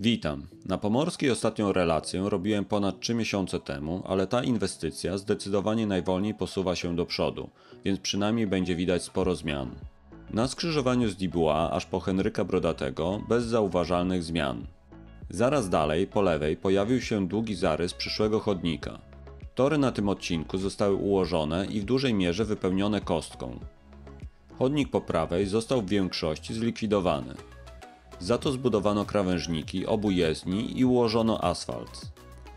Witam. Na Pomorskiej ostatnią relację robiłem ponad 3 miesiące temu, ale ta inwestycja zdecydowanie najwolniej posuwa się do przodu, więc przynajmniej będzie widać sporo zmian. Na skrzyżowaniu z Dubois aż po Henryka Brodatego bez zauważalnych zmian. Zaraz dalej, po lewej, pojawił się długi zarys przyszłego chodnika. Tory na tym odcinku zostały ułożone i w dużej mierze wypełnione kostką. Chodnik po prawej został w większości zlikwidowany. Za to zbudowano krawężniki obu jezdni i ułożono asfalt.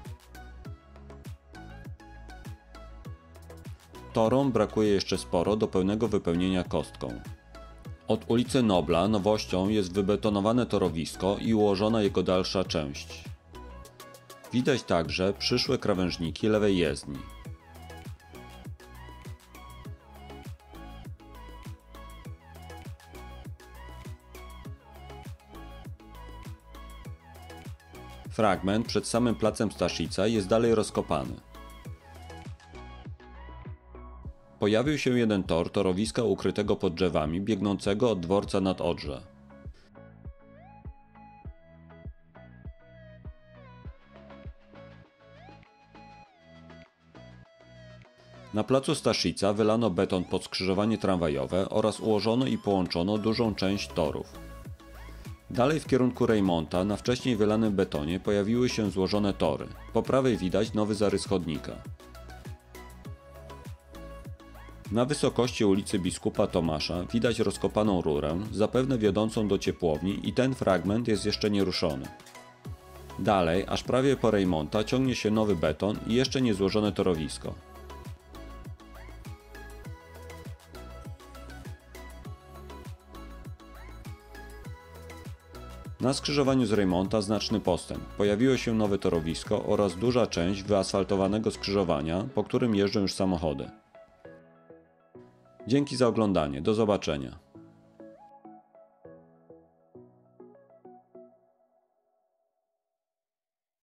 Torom brakuje jeszcze sporo do pełnego wypełnienia kostką. Od ulicy Nobla nowością jest wybetonowane torowisko i ułożona jego dalsza część. Widać także przyszłe krawężniki lewej jezdni. Fragment przed samym placem Staszica jest dalej rozkopany. Pojawił się jeden tor torowiska ukrytego pod drzewami biegnącego od dworca nad Odrze. Na placu Staszica wylano beton pod skrzyżowanie tramwajowe oraz ułożono i połączono dużą część torów. Dalej w kierunku Rejmonta na wcześniej wylanym betonie pojawiły się złożone tory. Po prawej widać nowy zarys chodnika. Na wysokości ulicy Biskupa Tomasza widać rozkopaną rurę, zapewne wiodącą do ciepłowni, i ten fragment jest jeszcze nieruszony. Dalej, aż prawie po Rejmonta ciągnie się nowy beton i jeszcze niezłożone torowisko. Na skrzyżowaniu z Rejmonta znaczny postęp. Pojawiło się nowe torowisko oraz duża część wyasfaltowanego skrzyżowania, po którym jeżdżą już samochody. Dzięki za oglądanie. Do zobaczenia.